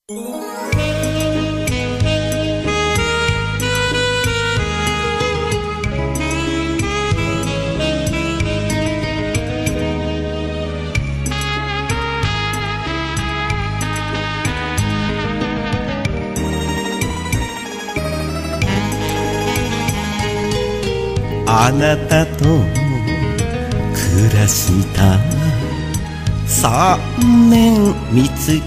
あなたと暮らした3年三月、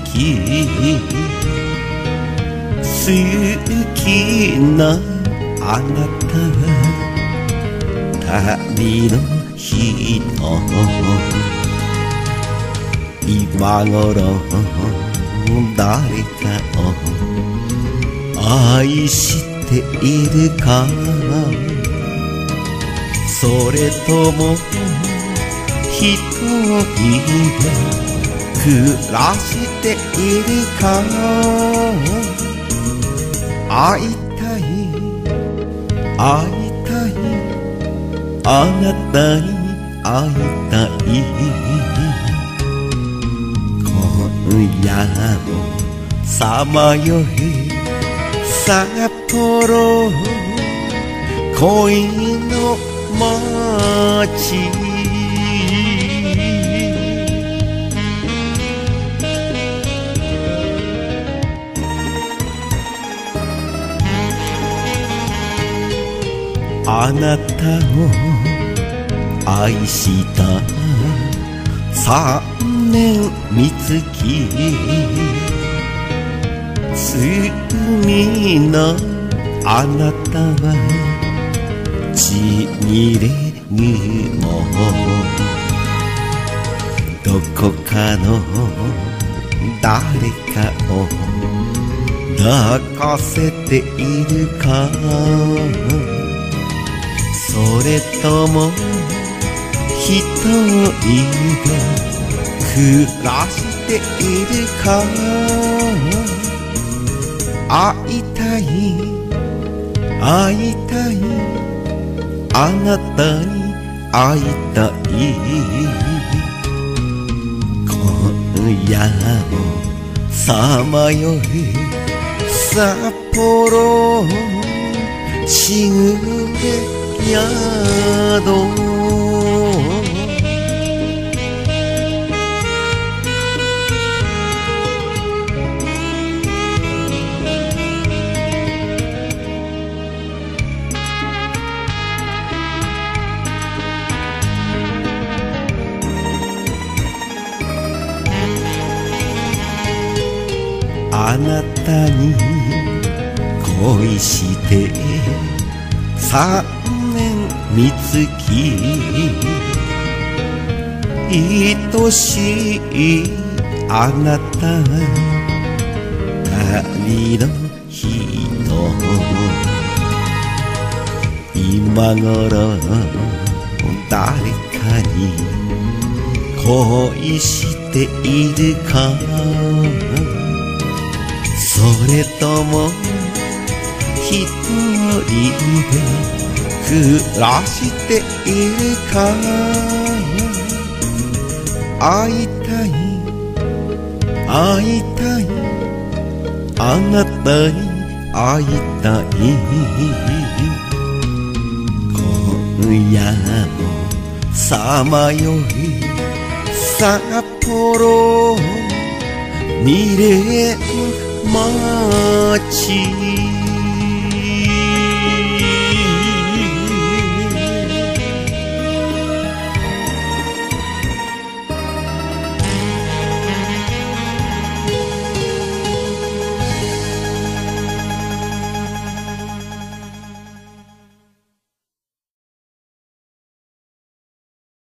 好きなあなたは旅の人、今頃誰かを愛しているか、それとも一人で暮らしているか。会いたい会いたい、あなたに会いたい。今夜もさまよい札幌恋の街、あなたを愛した3年三月、罪のあなたはちぎれぬもどこかの誰かを抱かせているか、それとも一人で暮らしているか。会いたい会いたい、あなたに会いたい。今夜もさまよい札幌しぐれ宿、あなたに恋して3年三月、愛しいあなたは旅の人、今頃誰かに恋しているか、それとも一人で暮らしているか。会いたい会いたい、あなたに会いたい。今夜もさまよい札幌未練街